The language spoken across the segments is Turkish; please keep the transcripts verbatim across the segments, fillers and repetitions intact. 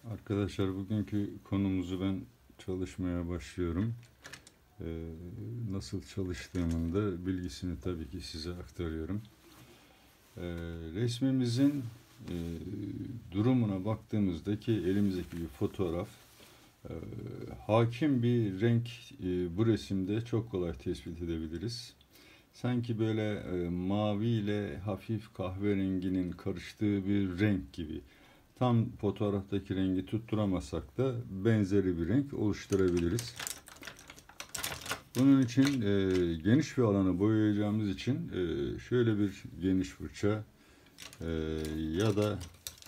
Arkadaşlar, bugünkü konumuzu ben çalışmaya başlıyorum. Ee, nasıl çalıştığımın da bilgisini tabii ki size aktarıyorum. Ee, resmimizin e, durumuna baktığımızda ki elimizdeki bir fotoğraf e, hakim bir renk e, bu resimde çok kolay tespit edebiliriz. Sanki böyle e, mavi ile hafif kahverenginin karıştığı bir renk gibi. Tam fotoğraftaki rengi tutturamasak da benzeri bir renk oluşturabiliriz. Bunun için e, geniş bir alanı boyayacağımız için e, şöyle bir geniş fırça e, ya da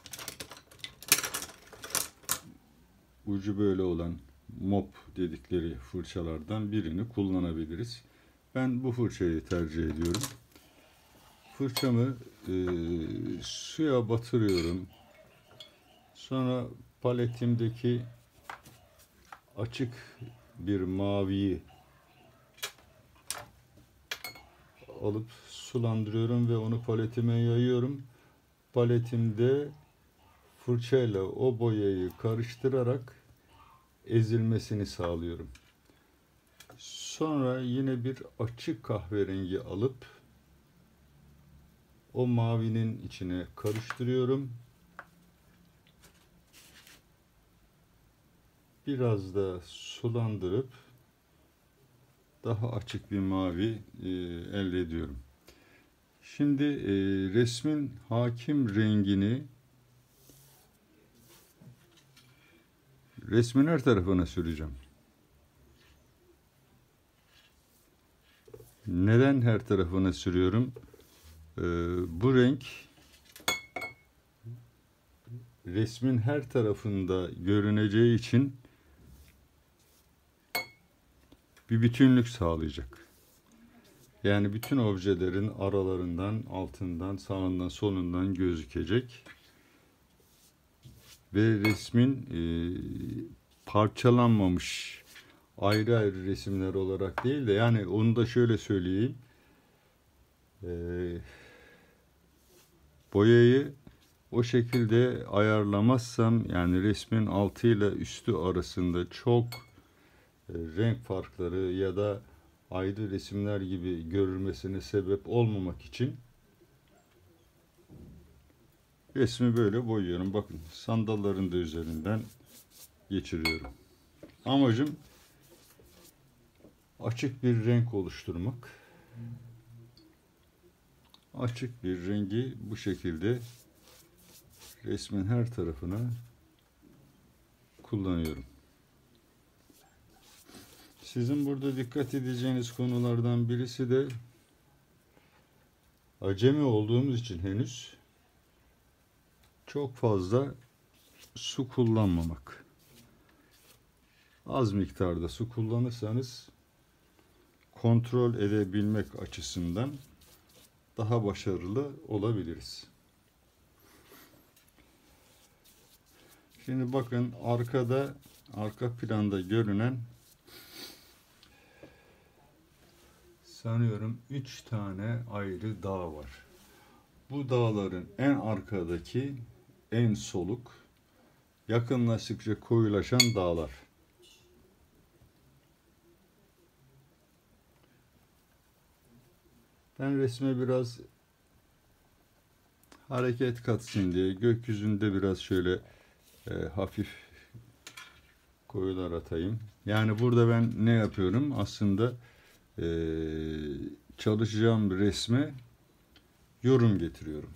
ucu böyle olan mop dedikleri fırçalardan birini kullanabiliriz. Ben bu fırçayı tercih ediyorum. Fırçamı e, suya batırıyorum. Sonra paletimdeki açık bir maviyi alıp sulandırıyorum ve onu paletime yayıyorum. Paletimde fırçayla o boyayı karıştırarak ezilmesini sağlıyorum. Sonra yine bir açık kahverengi alıp o mavinin içine karıştırıyorum. Biraz da sulandırıp daha açık bir mavi e, elde ediyorum. Şimdi e, resmin hakim rengini resmin her tarafına süreceğim. Neden her tarafına sürüyorum? E, bu renk resmin her tarafında görüneceği için bir bütünlük sağlayacak. Yani bütün objelerin aralarından, altından, sağından, solundan gözükecek. Ve resmin e, parçalanmamış ayrı ayrı resimler olarak değil de, yani onu da şöyle söyleyeyim. E, boyayı o şekilde ayarlamazsam, yani resmin altı ile üstü arasında çok e, renk farkları ya da ayrı resimler gibi görülmesine sebep olmamak için resmi böyle boyuyorum. Bakın, sandalların da üzerinden geçiriyorum. Amacım açık bir renk oluşturmak. Açık bir rengi bu şekilde resmin her tarafına kullanıyorum. Sizin burada dikkat edeceğiniz konulardan birisi de, acemi olduğumuz için henüz çok fazla su kullanmamak. Az miktarda su kullanırsanız kontrol edebilmek açısından daha başarılı olabiliriz. Şimdi bakın, arkada, arka planda görünen sanıyorum üç tane ayrı dağ var. Bu dağların en arkadaki en soluk, yakınlaştıkça koyulaşan dağlar. Ben resme biraz hareket katsın diye gökyüzünde biraz şöyle e, hafif koyular atayım. Yani burada ben ne yapıyorum? Aslında e, çalışacağım resme yorum getiriyorum.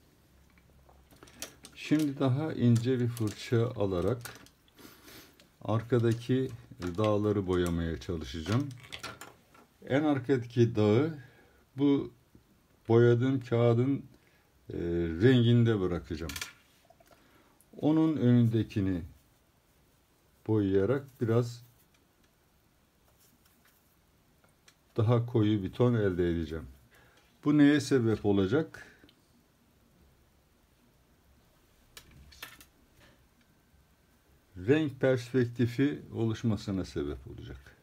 Şimdi daha ince bir fırça alarak arkadaki dağları boyamaya çalışacağım. En arkadaki dağı bu boyadığım kağıdın e, renginde bırakacağım. Onun önündekini boyayarak biraz daha koyu bir ton elde edeceğim. Bu neye sebep olacak? Renk perspektifi oluşmasına sebep olacak.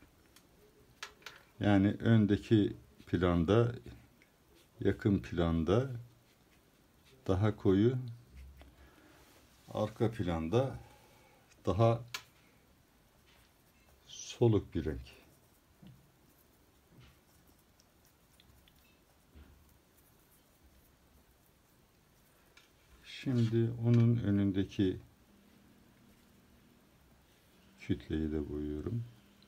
Yani öndeki planda, yakın planda daha koyu, arka planda daha soluk bir renk. Şimdi onun önündeki kütleyi de boyuyorum.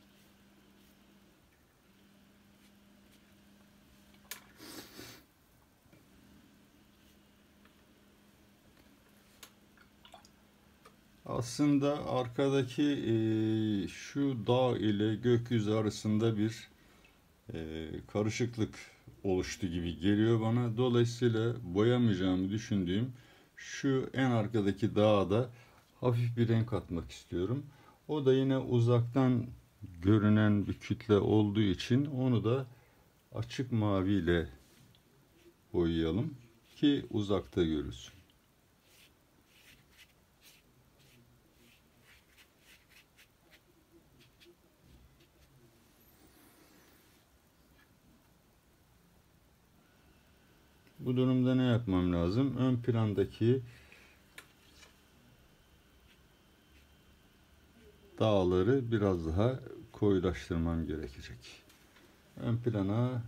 Aslında arkadaki e, şu dağ ile gökyüzü arasında bir e, karışıklık oluştu gibi geliyor bana. Dolayısıyla boyamayacağımı düşündüğüm şu en arkadaki dağa da hafif bir renk atmak istiyorum. O da yine uzaktan görünen bir kütle olduğu için onu da açık mavi ile boyayalım ki uzakta görürsün. Bu durumda ne yapmam lazım? Ön plandaki dağları biraz daha koyulaştırmam gerekecek. Ön plana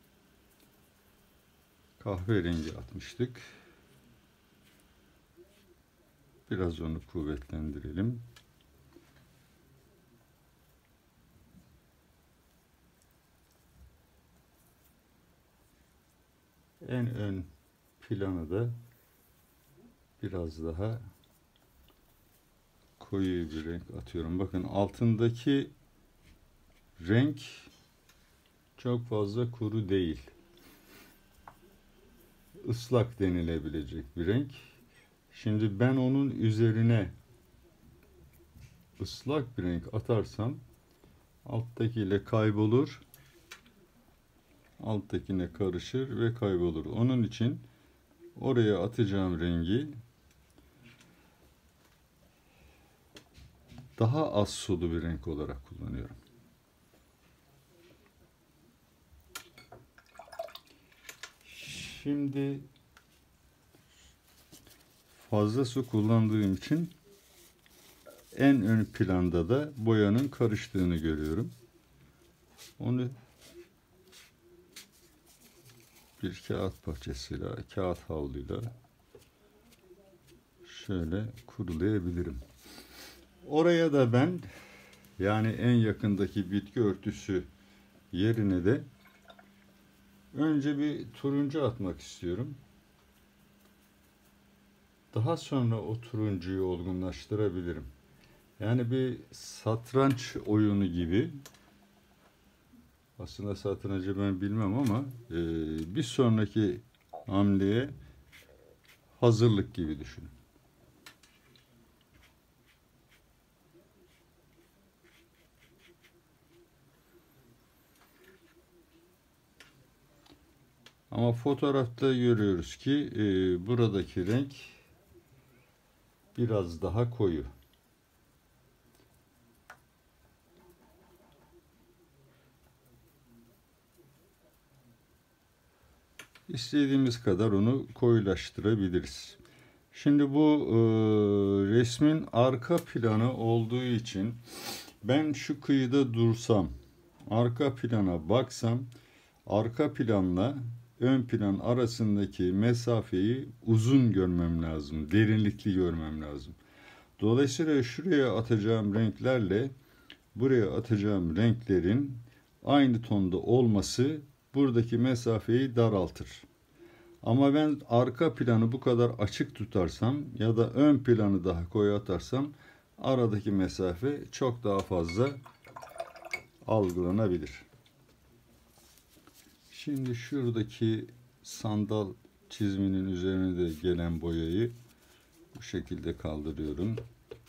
kahverengi atmıştık. Biraz onu kuvvetlendirelim. En ön planı da biraz daha koyu bir renk atıyorum. Bakın altındaki renk çok fazla kuru değil. Islak denilebilecek bir renk. Şimdi ben onun üzerine ıslak bir renk atarsam alttakiyle kaybolur. Alttakine karışır ve kaybolur. Onun için oraya atacağım rengi daha az sulu bir renk olarak kullanıyorum. Şimdi fazla su kullandığım için en ön planda da boyanın karıştığını görüyorum. Onu bir kağıt parçasıyla, kağıt havluyla şöyle kurulayabilirim. Oraya da ben, yani en yakındaki bitki örtüsü yerine de önce bir turuncu atmak istiyorum. Daha sonra o turuncuyu olgunlaştırabilirim. Yani bir satranç oyunu gibi. Aslında satrancı ben bilmem ama e, bir sonraki hamleye hazırlık gibi düşünün. Ama fotoğrafta görüyoruz ki e, buradaki renk biraz daha koyu. İstediğimiz kadar onu koyulaştırabiliriz. Şimdi bu e, resmin arka planı olduğu için ben şu kıyıda dursam, arka plana baksam, arka planla ön plan arasındaki mesafeyi uzun görmem lazım, derinlikli görmem lazım. Dolayısıyla şuraya atacağım renklerle buraya atacağım renklerin aynı tonda olması buradaki mesafeyi daraltır. Ama ben arka planı bu kadar açık tutarsam ya da ön planı daha koyu atarsam aradaki mesafe çok daha fazla algılanabilir. Şimdi şuradaki sandal çizminin üzerine de gelen boyayı bu şekilde kaldırıyorum.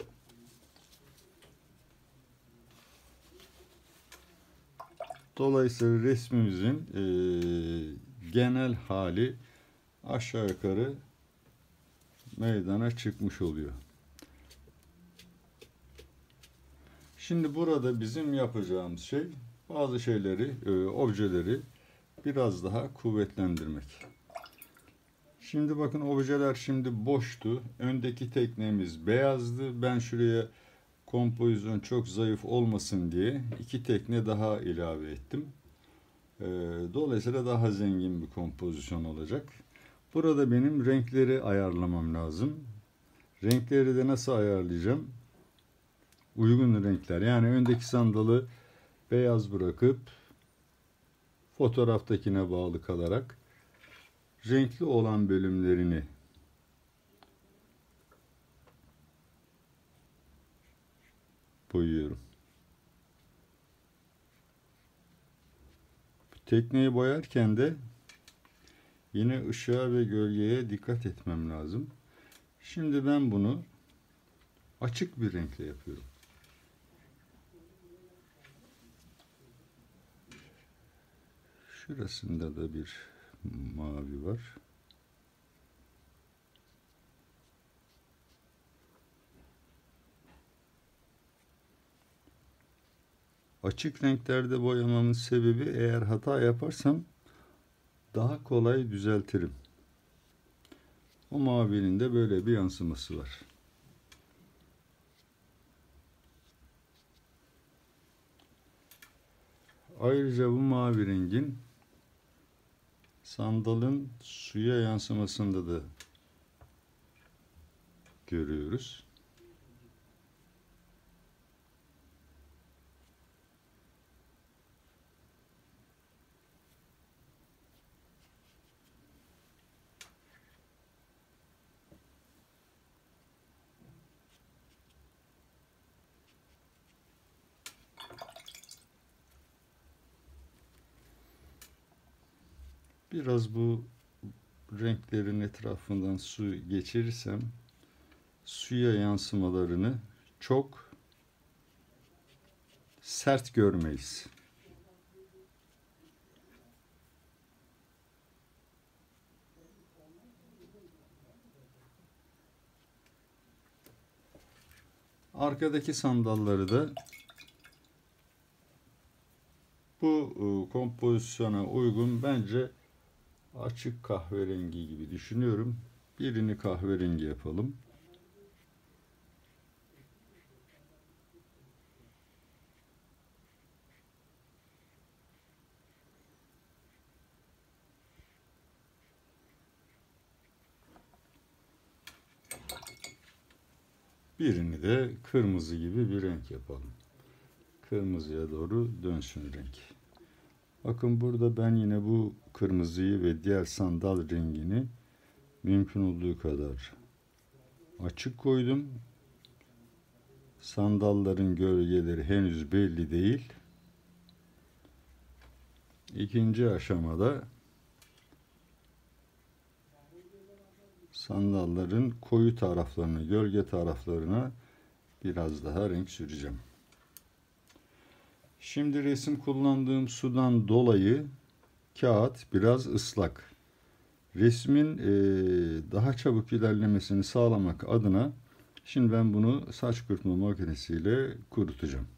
Dolayısıyla resmimizin e, genel hali aşağı yukarı meydana çıkmış oluyor. Şimdi burada bizim yapacağımız şey bazı şeyleri, e, objeleri biraz daha kuvvetlendirmek. Şimdi bakın objeler şimdi boştu. Öndeki teknemiz beyazdı. Ben şuraya kompozisyon çok zayıf olmasın diye iki tekne daha ilave ettim. Ee, dolayısıyla daha zengin bir kompozisyon olacak. Burada benim renkleri ayarlamam lazım. Renkleri de nasıl ayarlayacağım? Uygun renkler. Yani öndeki sandalı beyaz bırakıp fotoğraftakine bağlı kalarak renkli olan bölümlerini boyuyorum. Tekneyi boyarken de yine ışığa ve gölgeye dikkat etmem lazım. Şimdi ben bunu açık bir renkle yapıyorum. Şurasında da bir mavi var. Açık renklerde boyamamın sebebi, eğer hata yaparsam daha kolay düzeltirim. O mavinin de böyle bir yansıması var. Ayrıca bu mavi rengin sandalın suya yansımasında da görüyoruz. Biraz bu renklerin etrafından su geçirirsem suya yansımalarını çok sert görmeyiz. Arkadaki sandalları da bu kompozisyona uygun, bence açık kahverengi gibi düşünüyorum. Birini kahverengi yapalım. Birini de kırmızı gibi bir renk yapalım. Kırmızıya doğru dönsün renk. Bakın burada ben yine bu kırmızıyı ve diğer sandal rengini mümkün olduğu kadar açık koydum. Sandalların gölgeleri henüz belli değil. İkinci aşamada sandalların koyu taraflarını, gölge taraflarına biraz daha renk süreceğim. Şimdi resim kullandığım sudan dolayı kağıt biraz ıslak. Resmin e, daha çabuk ilerlemesini sağlamak adına şimdi ben bunu saç kurutma makinesiyle kurutacağım.